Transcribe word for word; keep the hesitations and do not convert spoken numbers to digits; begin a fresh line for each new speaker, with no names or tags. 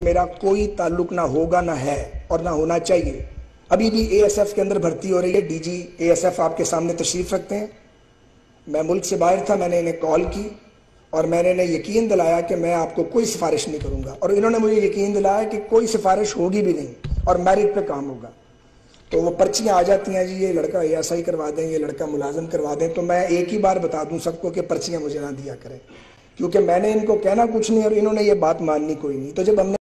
मेरा कोई ताल्लुक ना होगा ना है और ना होना चाहिए। अभी भी एएसएफ के अंदर भर्ती हो रही है। डीजी एएसएफ आपके सामने तशरीफ रखते हैं। मैं मुल्क से बाहर था, मैंने इन्हें कॉल की और मैंने इन्हें यकीन दिलाया कि मैं आपको कोई सिफारिश नहीं करूंगा, और इन्होंने मुझे यकीन दिलाया कि कोई सिफारिश होगी भी नहीं और मेरिट पे काम होगा। तो वो पर्चियां आ जाती हैं जी, ये लड़का एएसआई करवा दें, ये लड़का मुलाजम करवा दें। तो मैं एक ही बार बता दूं सबको कि पर्चियां मुझे ना दिया करें, क्योंकि मैंने इनको कहना कुछ नहीं और इन्होंने ये बात माननी कोई नहीं। तो जब हमने